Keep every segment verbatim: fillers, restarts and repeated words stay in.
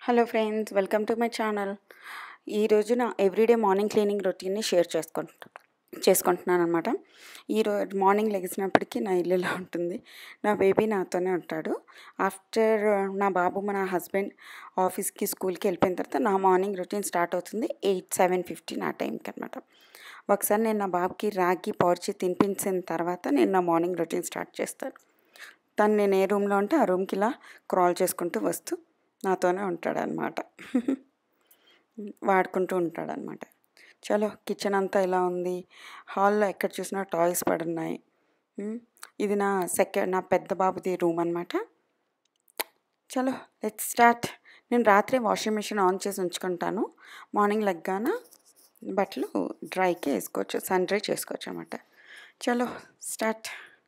Hello friends, welcome to my channel. ఈరోజు నా everyday morning cleaning రొటీన్ని షేర్ చేసుకుంటా చేసుకుంటున్నాను అనమాట. ఈరోజు మార్నింగ్ లెగిసినప్పటికీ నా ఇల్లు ఇలా ఉంటుంది. నా బేబీ నాతోనే ఉంటాడు. ఆఫ్టర్ నా బాబు మన హస్బెండ్ ఆఫీస్కి స్కూల్కి వెళ్ళిపోయిన తర్వాత నా మార్నింగ్ రొటీన్ స్టార్ట్ అవుతుంది ఎయిట్ సెవెన్ ఫిఫ్టీన్ ఆ టైంకి అనమాట. ఒకసారి నేను నా బాబుకి రాగి పౌర్చి తినిపించిన తర్వాత నేను నా మార్నింగ్ రొటీన్ స్టార్ట్ చేస్తాను. తను నేను ఏ రూమ్లో ఉంటే ఆ రూమ్కి ఇలా క్రాల్ చేసుకుంటూ వస్తూ నాతోనే ఉంటాడనమాట. వాడుకుంటూ ఉంటాడనమాట. చలో కిచెన్ అంతా ఇలా ఉంది. హాల్లో ఎక్కడ చూసినా టాయ్స్ పడున్నాయి. ఇది నా సెకండ్ నా పెద్ద బాబుది రూమ్ అనమాట. చలో లెట్స్ స్టార్ట్. నేను రాత్రి వాషింగ్ మిషన్ ఆన్ చేసి ఉంచుకుంటాను. మార్నింగ్ లెగ్గాన బట్టలు డ్రైకి వేసుకోవచ్చు, సన్ డ్రై చేసుకోవచ్చు అనమాట. చలో start.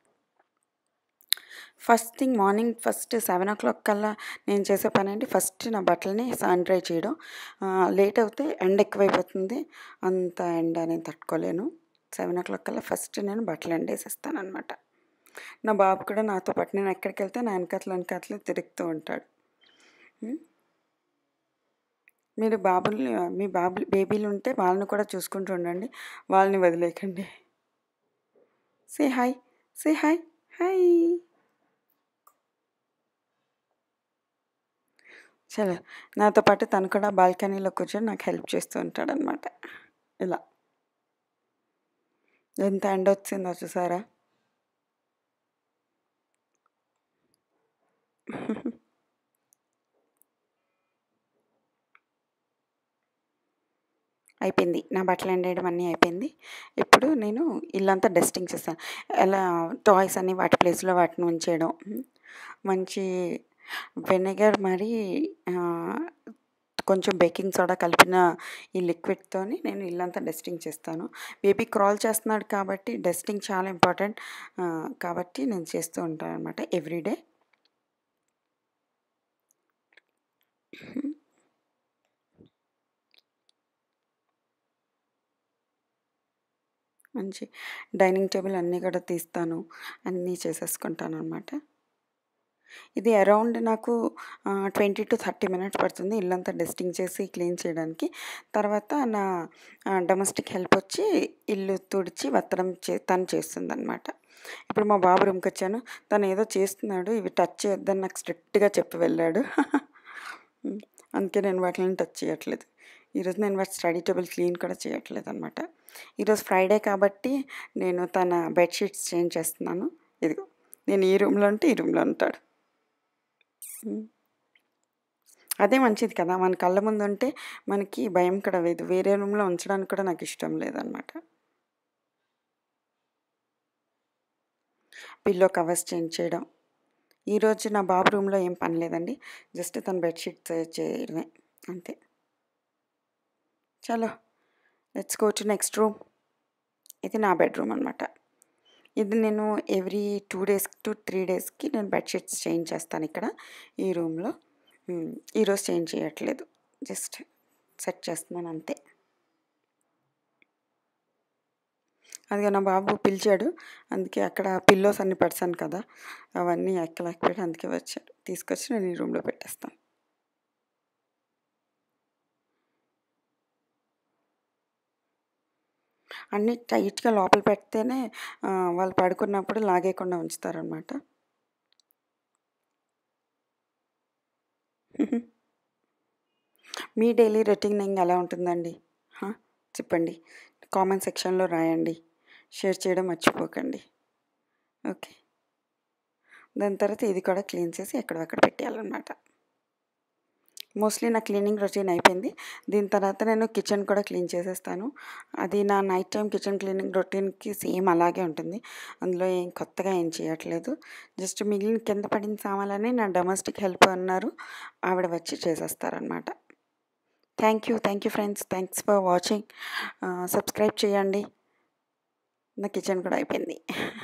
First thing morning first seven o'clock కల్లా నేను చేసే పని ఏంటి, ఫస్ట్ నా బట్టలని సన్ డ్రై చేయడం. లేట్ అవుతే ఎండ ఎక్కువైపోతుంది, అంత ఎండ నేను తట్టుకోలేను. సెవెన్ ఓ క్లాక్ కల్లా ఫస్ట్ నేను బట్టలు ఎండేసేస్తాను అనమాట. నా బాబు కూడా నాతో పాటు నేను ఎక్కడికి వెళ్తే నా వెనకతలు వెనకతలు తిరుగుతూ ఉంటాడు. మీరు బాబులు మీ బాబు బేబీలు ఉంటే వాళ్ళని కూడా చూసుకుంటూ ఉండండి, వాళ్ళని వదిలేయకండి. Say hi, say hi, hi. చలో నాతో పాటు తను కూడా బాల్కనీలో కూర్చొని నాకు హెల్ప్ చేస్తూ ఉంటాడనమాట. ఇలా ఎంత ఎండ వచ్చిందో చూసారా. అయిపోయింది నా బట్టలు ఎండేయడం అన్నీ అయిపోయింది. ఇప్పుడు నేను ఇల్లంతా డస్టింగ్ చేస్తాను. ఎలా టాయ్స్ అన్నీ వాటి ప్లేస్లో వాటిని ఉంచేయడం, మంచి వెనిగర్ మరి కొంచెం బేకింగ్ సోడా కలిపిన ఈ లిక్విడ్తోని నేను ఇల్లంతా డస్టింగ్ చేస్తాను. బేబీ క్రాల్ చేస్తున్నాడు కాబట్టి డస్టింగ్ చాలా ఇంపార్టెంట్ కాబట్టి నేను చేస్తూ ఉంటాను అనమాట ఎవ్రీడే. మంచి డైనింగ్ టేబుల్ అన్నీ కూడా తీస్తాను, అన్నీ చేసేసుకుంటాను అనమాట. ఇది అరౌండ్ నాకు ట్వంటీ టు థర్టీ మినిట్స్ పడుతుంది ఇల్లంతా డస్టింగ్ చేసి క్లీన్ చేయడానికి. తర్వాత నా డొమెస్టిక్ హెల్ప్ వచ్చి ఇల్లు తుడిచి వత్తడం చే తను చేస్తుంది అనమాట. ఇప్పుడు మా బాబు రూమ్కి వచ్చాను, తను ఏదో చేస్తున్నాడు, ఇవి టచ్ చేయొద్దని నాకు స్ట్రిక్ట్గా చెప్పి వెళ్ళాడు. అందుకే నేను వాటిని టచ్ చేయట్లేదు. ఈరోజు నేను వాటి స్టడీ టేబుల్ క్లీన్ కూడా చేయట్లేదు అనమాట. ఈరోజు ఫ్రైడే కాబట్టి నేను తన బెడ్షీట్స్ చేంజ్ చేస్తున్నాను. ఇదిగో నేను ఈ రూమ్లో ఉంటే ఈ రూమ్లో ఉంటాడు. అదే మంచిది కదా, మన కళ్ళ ముందు ఉంటే మనకి భయం కూడా లేదు. వేరే రూమ్లో ఉంచడానికి కూడా నాకు ఇష్టం లేదనమాట. పిల్లో కవర్స్ చేంజ్ చేయడం. ఈరోజు నా బాబు రూమ్లో ఏం పని లేదండి, జస్ట్ తన బెడ్షీట్ చేయడమే అంతే. చలో let's go to next room. ఇది నా బెడ్రూమ్ అనమాట. ఇది నేను every two days to three డేస్కి నేను బెడ్షీట్స్ చేంజ్ చేస్తాను ఇక్కడ ఈ రూమ్లో. ఈరోజు చేంజ్ చేయట్లేదు, జస్ట్ సెట్ చేస్తున్నాను అంతే. అందుకే నా బాబు పిలిచాడు, అందుకే అక్కడ పిల్లోస్ అన్ని పెడతాను కదా, అవన్నీ ఎక్కలేకపోయాడు, అందుకే వచ్చాడు. తీసుకొచ్చి నేను ఈ రూమ్లో పెట్టేస్తాను. అన్నీ టైట్గా లోపల పెడితేనే వాళ్ళు పడుకున్నప్పుడు లాగేయకుండా ఉంచుతారనమాట. మీ డైలీ రొటీనింగ్ ఎలా ఉంటుందండి చెప్పండి, కామెంట్ సెక్షన్లో రాయండి. షేర్ చేయడం మర్చిపోకండి. ఓకే, దాని తర్వాత ఇది కూడా క్లీన్ చేసి ఎక్కడక్కడ పెట్టేయాలన్నమాట. మోస్ట్లీ నా క్లీనింగ్ రొటీన్ అయిపోయింది. దీని తర్వాత నేను కిచెన్ కూడా క్లీన్ చేసేస్తాను. అది నా నైట్ టైం కిచెన్ క్లీనింగ్ రొటీన్కి సేమ్ అలాగే ఉంటుంది, అందులో ఏం కొత్తగా ఏం చేయట్లేదు. జస్ట్ మిగిలిన కింద పడిన సామాన్లని నా డొమెస్టిక్ హెల్ప్ అన్నారు, ఆవిడ వచ్చి చేసేస్తారనమాట. Thank you thank you friends, thanks for watching. Subscribe చేయండి. నా కిచెన్ కూడా అయిపోయింది.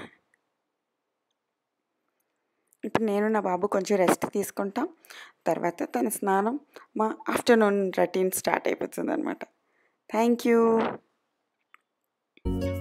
ఇప్పుడు నేను నా బాబు కొంచెం రెస్ట్ తీసుకుంటాం, తర్వాత తన స్నానం, మా ఆఫ్టర్నూన్ రొటీన్ స్టార్ట్ అయిపోతుంది అనమాట. Thank you.